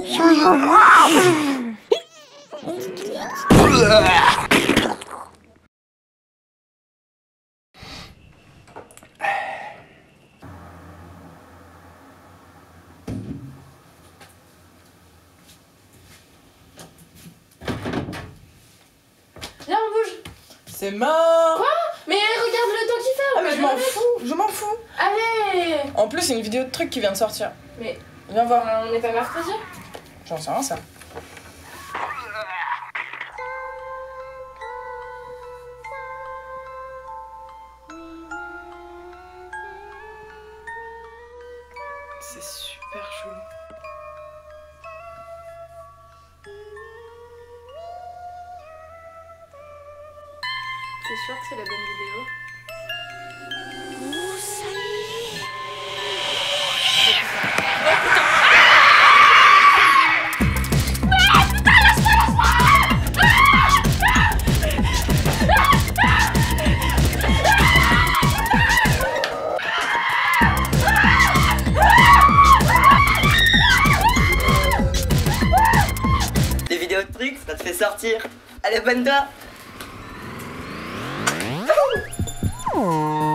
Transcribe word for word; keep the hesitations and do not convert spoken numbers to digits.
Viens, on bouge. C'est mort. Quoi? Mais regarde le temps qu'il fait. Ah mais je m'en fous, je m'en fous. Allez. En plus, c'est une vidéo de truc qui vient de sortir. Mais viens voir. euh, on n'est pas mercredi? J'en sais rien, ça. C'est super chelou. T'es sûr que c'est la bonne vidéo? Ouh, ça y est. Des vidéos de trucs, ça te fait sortir. Allez, bonne toi.